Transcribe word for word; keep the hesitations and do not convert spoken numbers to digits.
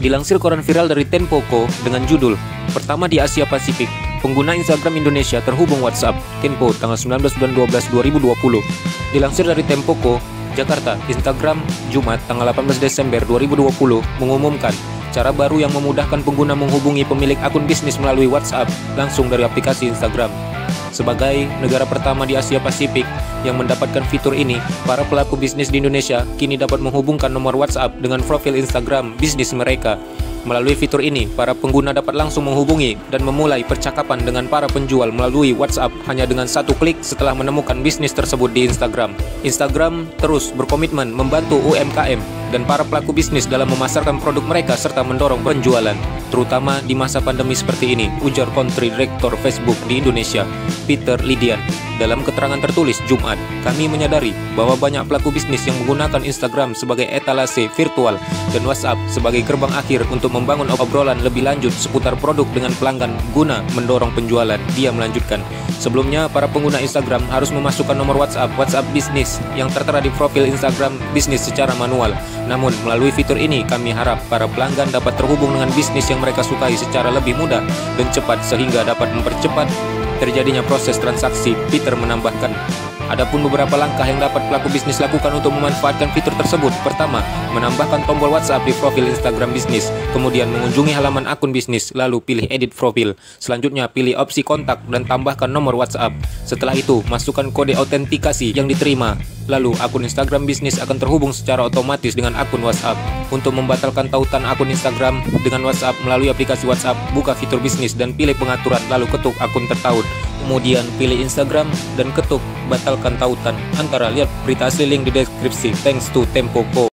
Dilansir koran viral dari Tempo titik co dengan judul, pertama di Asia Pasifik, pengguna Instagram Indonesia terhubung WhatsApp, Tempo tanggal sembilan belas bulan dua belas dua ribu dua puluh. Dilansir dari Tempo titik co, Jakarta, Instagram, Jumat tanggal delapan belas Desember dua ribu dua puluh mengumumkan cara baru yang memudahkan pengguna menghubungi pemilik akun bisnis melalui WhatsApp langsung dari aplikasi Instagram. Sebagai negara pertama di Asia Pasifik yang mendapatkan fitur ini, para pelaku bisnis di Indonesia kini dapat menghubungkan nomor WhatsApp dengan profil Instagram bisnis mereka. Melalui fitur ini, para pengguna dapat langsung menghubungi dan memulai percakapan dengan para penjual melalui WhatsApp hanya dengan satu klik setelah menemukan bisnis tersebut di Instagram. Instagram terus berkomitmen membantu U M K M dan para pelaku bisnis dalam memasarkan produk mereka serta mendorong penjualan, terutama di masa pandemi seperti ini, ujar Country Director Facebook di Indonesia, Peter Lydian. Dalam keterangan tertulis Jumat, kami menyadari bahwa banyak pelaku bisnis yang menggunakan Instagram sebagai etalase virtual dan WhatsApp sebagai gerbang akhir untuk membangun obrolan lebih lanjut seputar produk dengan pelanggan guna mendorong penjualan. Dia melanjutkan, sebelumnya para pengguna Instagram harus memasukkan nomor WhatsApp WhatsApp bisnis yang tertera di profil Instagram bisnis secara manual. Namun melalui fitur ini kami harap para pelanggan dapat terhubung dengan bisnis yang mereka sukai secara lebih mudah dan cepat sehingga dapat mempercepat terjadinya proses transaksi. Peter menambahkan, adapun beberapa langkah yang dapat pelaku bisnis lakukan untuk memanfaatkan fitur tersebut. Pertama, menambahkan tombol WhatsApp di profil Instagram bisnis, kemudian mengunjungi halaman akun bisnis, lalu pilih edit profil. Selanjutnya, pilih opsi kontak dan tambahkan nomor WhatsApp. Setelah itu, masukkan kode autentikasi yang diterima. Lalu, akun Instagram bisnis akan terhubung secara otomatis dengan akun WhatsApp. Untuk membatalkan tautan akun Instagram dengan WhatsApp melalui aplikasi WhatsApp, buka fitur bisnis dan pilih pengaturan, lalu ketuk akun tertaut. Kemudian pilih Instagram dan ketuk batalkan tautan. Antara lihat berita asli link di deskripsi. Thanks to Tempo titik co.